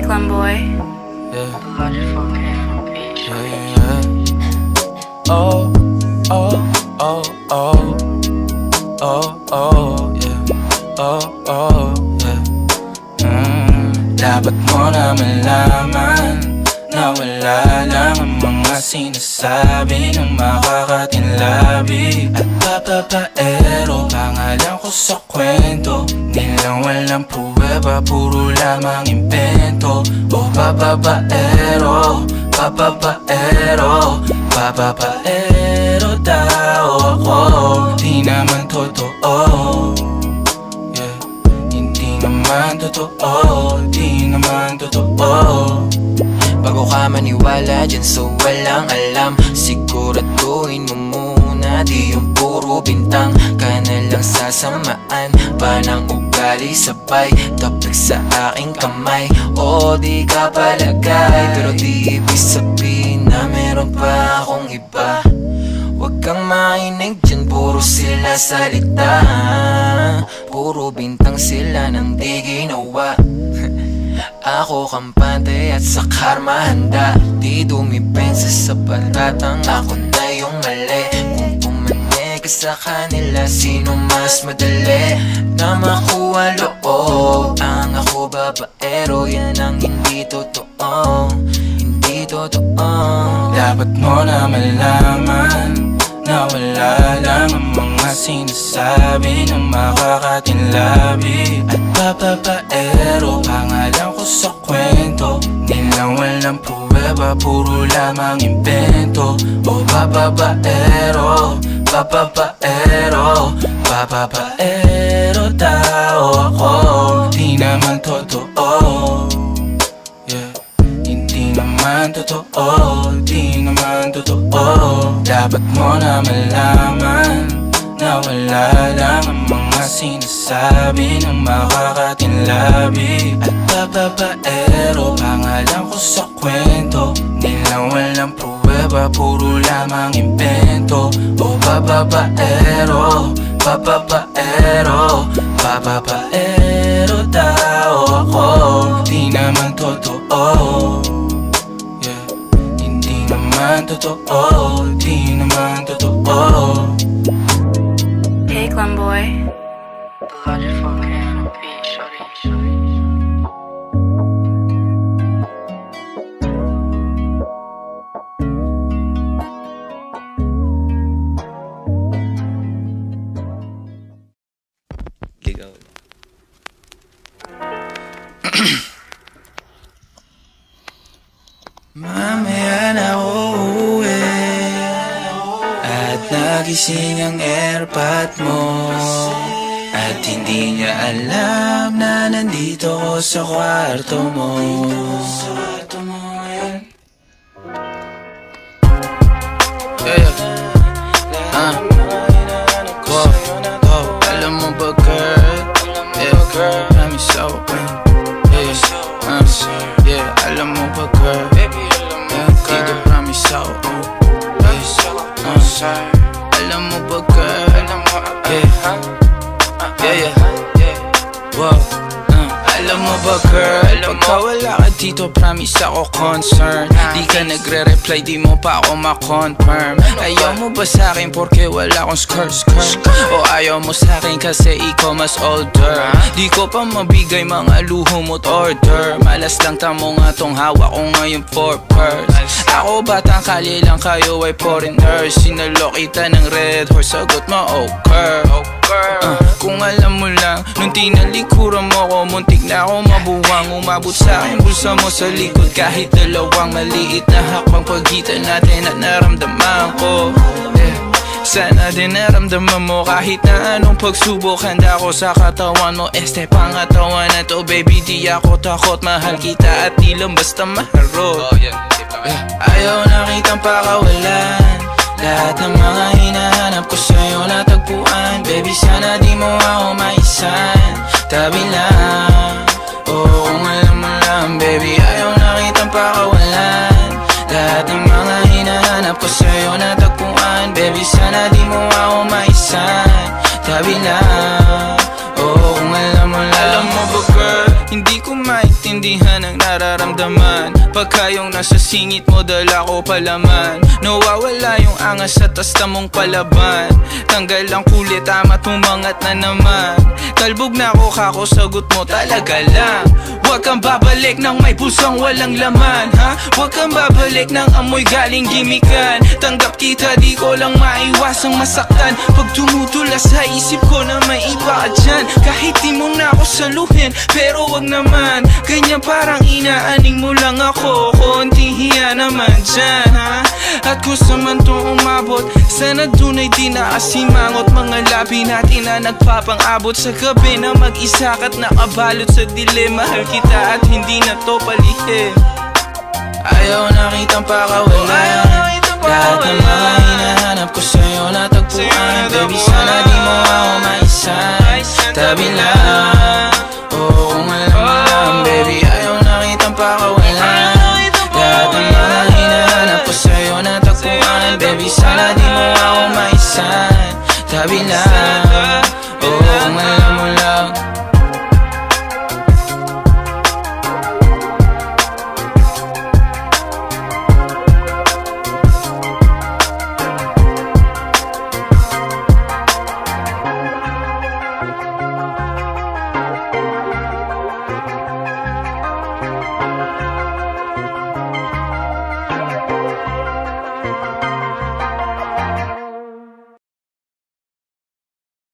Brooklyn boy. Yeah. Yeah. Oh, oh, oh, oh, oh, oh, yeah. Oh, oh, yeah. Dapat mo na malaman na wala lang ang mga sinasabi ng makakatinlabi at papapaero. Pangalan ko sa kwento nilang walang pruweba, puro lamang impento. O papapaero, papapaero, papapaero tao ako. Di naman totoo, yeah. Hindi naman totoo, di naman totoo. Bago ka maniwala dyan so walang alam, siguraduhin mo muna di yung puro bintang ka na lang sasamaan pa ng ugali sabay tapik sa aking kamay. O di ka palagay pero di ibig sabihin na meron pa akong iba. Huwag kang mainig dyan, puro sila salita, puro bintang sila nang di ginawa. Ako kampante at sa karma handa, di dumipensa sa batatang ako na yung mali. Kung pumanig ka sa kanila, sino mas madali na makuha loob? Ang ako babaero, yan ang hindi totoo, hindi totoo. Dapat mo na malaman na wala lang ang mga sinasabi ng makakatinlabi at papapaero. Pangalan ko sa kwento nilang walang pruweba, puro lamang impento. O papapaero, papapaero, papapaero tao ako. Di naman totoo, yeah. Hindi naman totoo, di naman totoo. Dapat mo na malaman na wala lang ang mga sinasabi ng makakatinlabi at papapaero. Pangalan ko sa kwento nilang walang pruweba, puro lamang impento. O papapaero, papapaero, papapaero tao ako. Di naman totoo, yeah. Hindi naman totoo, di naman totoo. Brooklyn boy. Ligaw. Mamaya na uuwi at nagising ang airpot mo at hindi niya alam na nandito ko sa kwarto mo. Alam mo ba girl? Yeah, girl, I'm so yeah, alam mo ba girl? Dito promise ako, alam mo ba girl? Yeah, wow. Alam mo ba girl, pagka wala ka dito promise ako concern. Di ka nagre-reply, di mo pa ako ma-confirm. Ayaw mo ba sa'kin porque wala akong skirt? O ayaw mo sa'kin kasi ikaw mas older? Di ko pa mabigay mga luho mo't order. Malas lang tamo nga tong hawak ko ngayon for purse. Ako batang kali lang, kayo ay foreigners. Sinalo kita ng red horse, sagot mo okay. Kung alam mo lang, nung tinalikuran mo ko, muntik na ako mabuwang. Umabot sa'kin bulsa mo sa likod, kahit dalawang maliit na hakbang pagitan natin at naramdaman ko, yeah. Sana din naramdaman mo kahit na anong pagsubok. Handa ko sa katawan mo, este pangatawan na to. Baby di ako takot, mahal kita at di lang basta maharot, Ayaw na kitang pakawalan, lahat ng mga hinahanap ko sa'yo natagpuan. Baby sana di mo ako maisan, tabi lang. Oo kung alam mo lang baby, ayaw na kitang pakawalan, lahat ng mga hinahanap ko sa'yo natagpuan. Baby sana di mo ako maisan, tabi lang. Oo kung alam mo lang. Alam mo ba girl, hindi ko maintindihan maintindihan ang nararamdaman. Pagka yung nasa singit mo dala ko palaman, nawawala yung angas sa tasta mong palaban. Tanggal ang kulit, tama tumangat na naman. Talbog na ako kako, sagot mo talaga lang. Huwag kang babalik nang may pusang walang laman, ha? Huwag kang babalik nang amoy galing gimikan. Tanggap kita, di ko lang maiwasang masaktan. Pag tumutula sa isip ko na may iba ka dyan. Kahit di mo na ako saluhin, pero wag naman. Ganyan parang inaaning mo lang ako. Konting hiya naman dyan, ha? At kung saan to umabot, sana dun ay di naasimangot. Mga labi natin na nagpapang-abot sa gabi na mag-isa ka't nakabalot sa dilim. Mahal kita at hindi na to palihim. Ayaw na kitang pakawalan. Lahat ng mga hinahanap ko sa'yo natagpuan. Baby, sana di mo ako maisan. Tabi lang, oo, kung alam mo lang. Baby, ayaw na kitang pakawalan. Lahat ng mga hinahanap ko sa'yo natagpuan. Baby, sana di mo ako maisan. Tabi lang, oo, kung alam mo lang.